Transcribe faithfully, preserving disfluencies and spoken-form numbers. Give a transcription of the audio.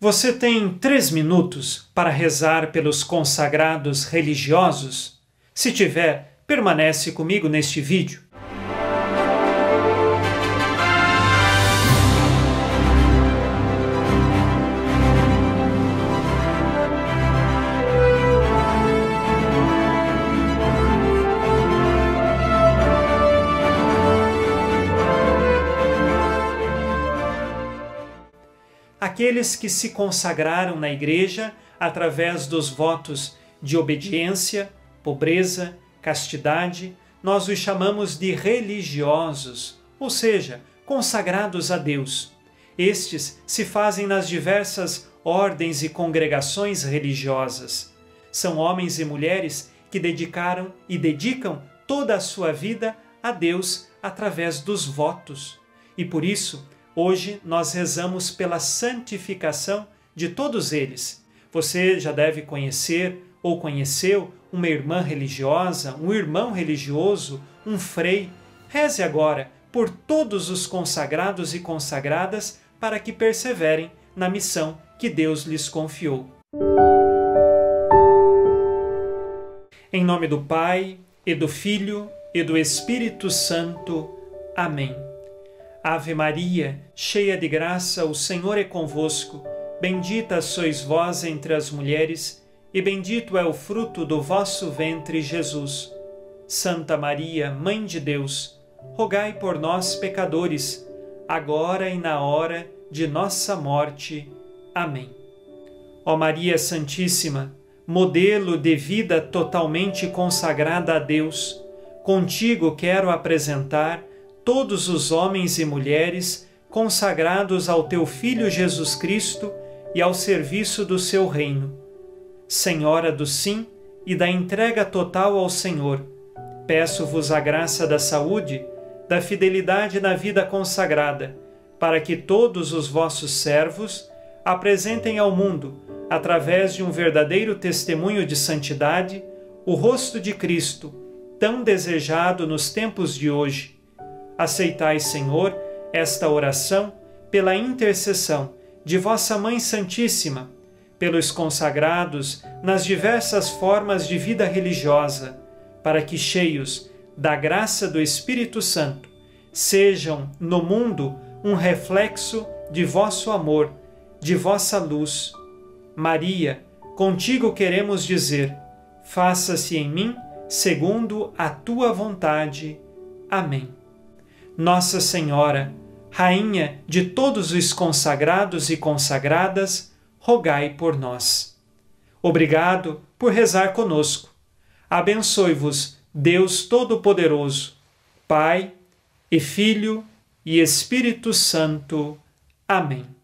Você tem três minutos para rezar pelos consagrados religiosos? Se tiver, permanece comigo neste vídeo. Aqueles que se consagraram na Igreja através dos votos de obediência, pobreza, castidade, nós os chamamos de religiosos, ou seja, consagrados a Deus. Estes se fazem nas diversas ordens e congregações religiosas. São homens e mulheres que dedicaram e dedicam toda a sua vida a Deus através dos votos. E por isso, hoje nós rezamos pela santificação de todos eles. Você já deve conhecer ou conheceu uma irmã religiosa, um irmão religioso, um frei. Reze agora por todos os consagrados e consagradas para que perseverem na missão que Deus lhes confiou. Em nome do Pai, e do Filho, e do Espírito Santo. Amém. Ave Maria, cheia de graça, o Senhor é convosco. Bendita sois vós entre as mulheres, e bendito é o fruto do vosso ventre, Jesus. Santa Maria, Mãe de Deus, rogai por nós, pecadores, agora e na hora de nossa morte. Amém. Ó Maria Santíssima, modelo de vida totalmente consagrada a Deus, contigo quero apresentar todos os homens e mulheres consagrados ao teu Filho Jesus Cristo e ao serviço do seu reino. Senhora do sim e da entrega total ao Senhor, peço-vos a graça da saúde, da fidelidade na vida consagrada, para que todos os vossos servos apresentem ao mundo, através de um verdadeiro testemunho de santidade, o rosto de Cristo, tão desejado nos tempos de hoje. Aceitai, Senhor, esta oração pela intercessão de vossa Mãe Santíssima, pelos consagrados nas diversas formas de vida religiosa, para que, cheios da graça do Espírito Santo, sejam no mundo um reflexo de vosso amor, de vossa luz. Maria, contigo queremos dizer: faça-se em mim segundo a tua vontade. Amém. Nossa Senhora, Rainha de todos os consagrados e consagradas, rogai por nós. Obrigado por rezar conosco. Abençoe-vos Deus Todo-Poderoso, Pai e Filho e Espírito Santo. Amém.